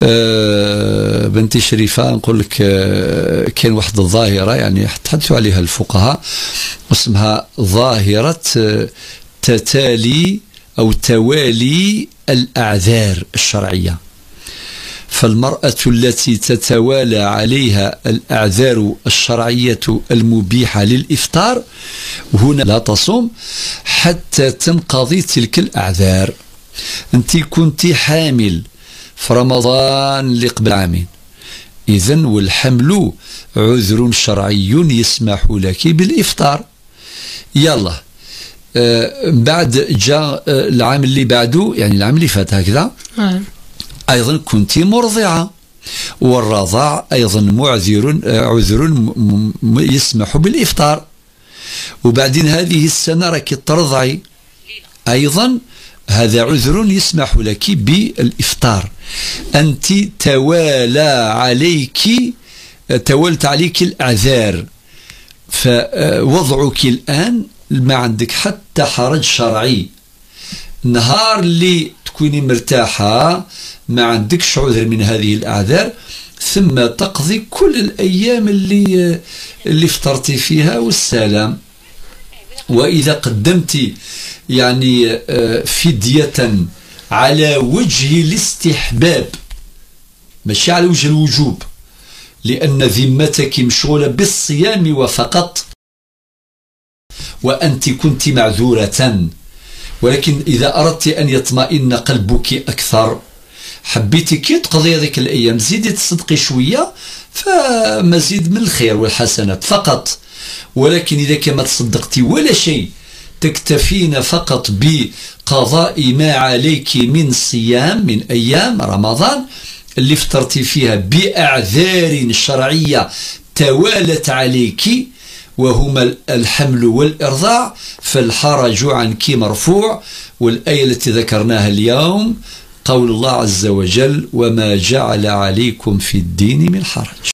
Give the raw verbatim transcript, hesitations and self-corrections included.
أه بنتي شريفة نقول لك أه كاين واحد الظاهرة يعني تحدثوا عليها الفقهاء اسمها ظاهرة أه تتالي أو توالي الأعذار الشرعية. فالمرأة التي تتوالى عليها الأعذار الشرعية المبيحة للإفطار هنا لا تصوم حتى تنقضي تلك الأعذار. أنت كنت حامل في رمضان اللي قبل عامين، إذن والحمل عذر شرعي يسمح لك بالإفطار. يلا آه بعد جاء آه العام اللي بعده، يعني العام اللي فات هكذا أيضا كنت مرضعة، والرضاع أيضا معذر آه عذر يسمح بالإفطار. وبعدين هذه السنة راك ترضعي أيضا، هذا عذر يسمح لك بالإفطار. أنت توالى عليك توالت عليك الأعذار، فوضعك الآن ما عندك حتى حرج شرعي. النهار اللي تكوني مرتاحة ما عندكش عذر من هذه الأعذار، ثم تقضي كل الأيام اللي اللي فطرتي فيها والسلام. وإذا قدمت يعني فدية على وجه الاستحباب ماشي على وجه الوجوب، لأن ذمتك مشغولة بالصيام وفقط، وأنت كنت معذورة. ولكن إذا أردت أن يطمئن قلبك أكثر، حبيتي كي تقضي هذيك الأيام زيدي تصدقي شوية، فمزيد من الخير والحسنات فقط. ولكن إذا كما تصدقتي ولا شيء، تكتفين فقط بقضاء ما عليك من صيام من أيام رمضان اللي فطرتي فيها بأعذار شرعية توالت عليك، وهما الحمل والإرضاع، فالحرج عنك مرفوع. والآية التي ذكرناها اليوم قول الله عز وجل: وما جعل عليكم في الدين من حرج.